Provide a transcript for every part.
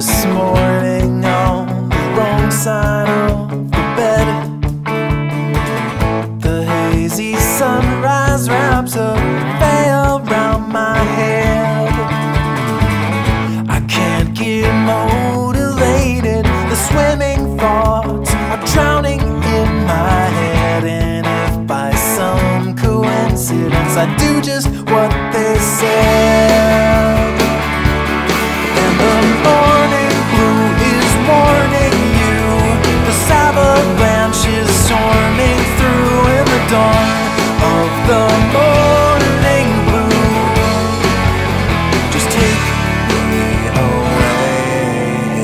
this morning on the wrong side of the bed. The hazy sunrise wraps a veil around my head. I can't get motivated. The swimming thoughts are drowning in my head. And if by some coincidence I do just what they said, and the morning blue is warning you, this avalanche is storming through in the dawn of the morning blue. Just take me away.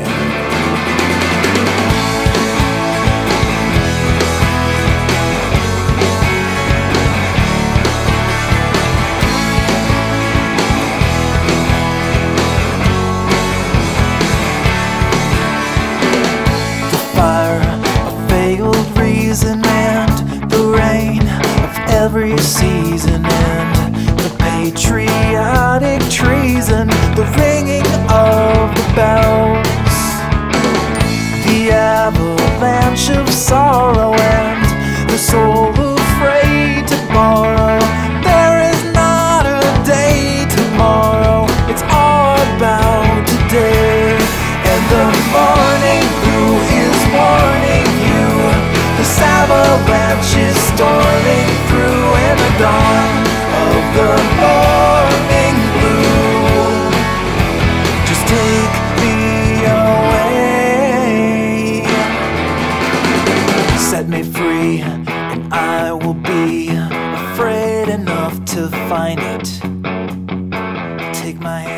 The fire of veiled reason and the rain of every season, and the patriotic treason, the ringing of the bells, the avalanche of sorrow, and the soul afraid to borrow. There is not a day tomorrow, it's all about today. And the morning blue is warning you, this avalanche is storming through in the dawn of the morning blue. Just take me away. Set me free, and I will be afraid enough to find it. Take my hand.